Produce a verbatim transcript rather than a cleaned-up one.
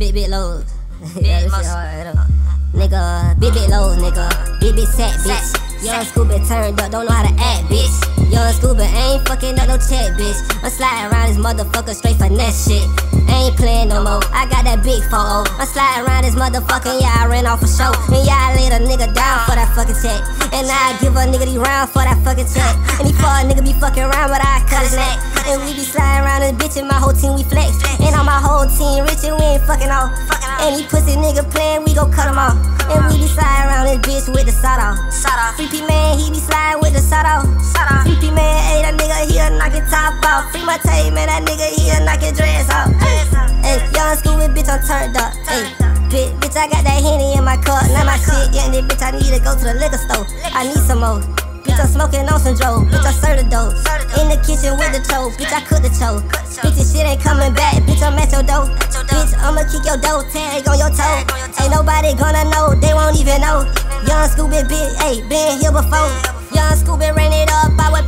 Big, big loads. Yeah, this shit hard, though. Nigga, big, big loads, nigga. Big, big set, bitch. Young Scooby turned up, don't know how to act, bitch. Young Scooby ain't fucking up no check, bitch. I'm sliding around this motherfucker straight finesse shit. Ain't playing no more, I got that big photo. I'm sliding around this motherfucker, yeah, I ran off a show. And yeah, I laid a nigga down for that fucking check. And I give a nigga these rounds for that fucking check. And he fuck nigga be fucking around, but I cut his neck. And we be sliding around this bitch and my whole team we flex. And on my whole team rich and we ain't fucking off. And he pussy nigga playing, we gon' cut him off. And we be sliding around this bitch with the sawed off. Free P man, he be sliding with the sawed off. Free P man, ayy, that nigga, he'll knock your top off. Free my tape, man, that nigga, he'll knock your dress off. Ayy, young Scooby, bitch, I'm turned up. Ayy, bitch, bitch, I got that Henny in my cup. Now my shit, yeah, this bitch, I need to go to the liquor store. I need some more. Bitch, I'm smoking on some dro. Bitch, I serve the dough. In the kitchen with the toe. Bitch, I cook the cho. Bitch, this shit ain't coming back. Bitch, I'm at your dough. Bitch, I'ma kick your dough. Tag on your toe. Ain't nobody gonna know. They won't even know. Young Scooby, bitch, ayy, been here before. Young Scooby ran it up. I was